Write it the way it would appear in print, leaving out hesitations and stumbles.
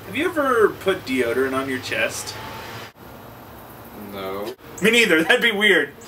Have you ever put deodorant on your chest? No. Me neither. That'd be weird.